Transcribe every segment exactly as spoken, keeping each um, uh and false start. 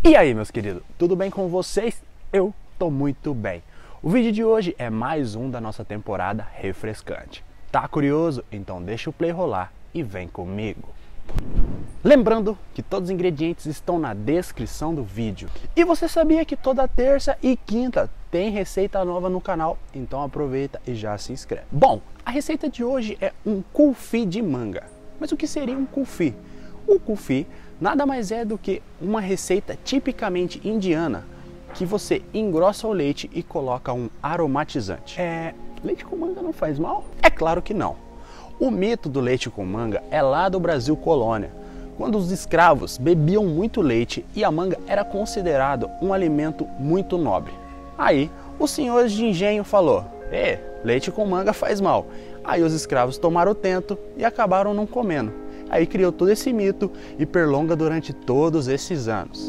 E aí, meus queridos, tudo bem com vocês? Eu tô muito bem. O vídeo de hoje é mais um da nossa temporada refrescante. Tá curioso? Então deixa o play rolar e vem comigo. Lembrando que todos os ingredientes estão na descrição do vídeo. E você sabia que toda terça e quinta tem receita nova no canal? Então aproveita e já se inscreve. Bom, a receita de hoje é um kulfi de manga. Mas o que seria um kulfi? O kulfi nada mais é do que uma receita tipicamente indiana que você engrossa o leite e coloca um aromatizante. É, leite com manga não faz mal? É claro que não. O mito do leite com manga é lá do Brasil colônia, quando os escravos bebiam muito leite e a manga era considerado um alimento muito nobre. Aí, os senhores de engenho falou: "É, leite com manga faz mal". Aí os escravos tomaram o tento e acabaram não comendo. Aí criou todo esse mito e perlonga durante todos esses anos.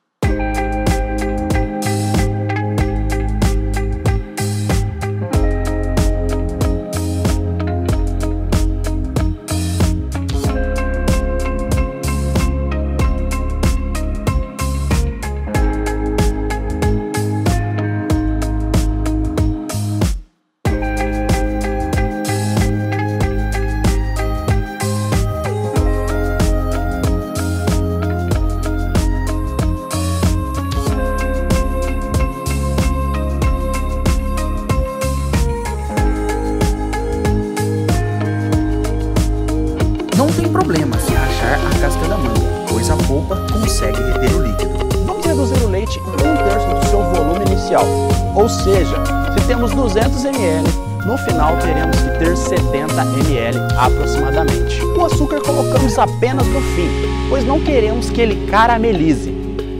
Não tem problema se rachar a casca da manga, pois a polpa consegue reter o líquido. Vamos reduzir o leite um terço do seu volume inicial, ou seja, se temos duzentos mililitros, no final teremos que ter setenta mililitros aproximadamente. O açúcar colocamos apenas no fim, pois não queremos que ele caramelize.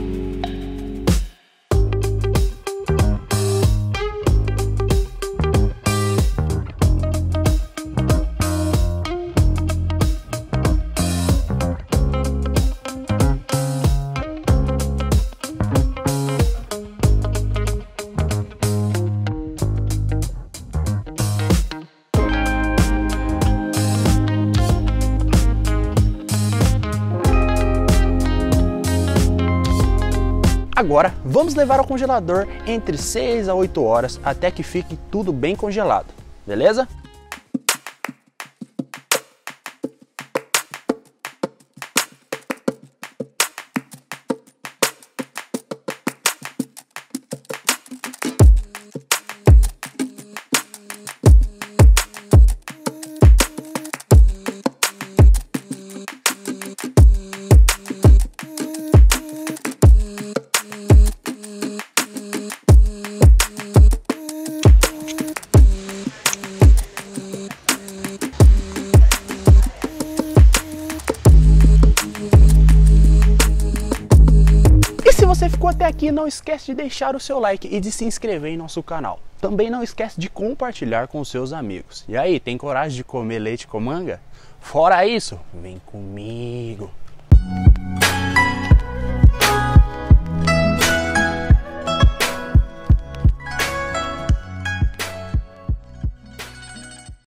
Agora, vamos levar ao congelador entre seis a oito horas até que fique tudo bem congelado, beleza? Se você ficou até aqui, não esquece de deixar o seu like e de se inscrever em nosso canal. Também não esquece de compartilhar com seus amigos. E aí, tem coragem de comer leite com manga? Fora isso, vem comigo!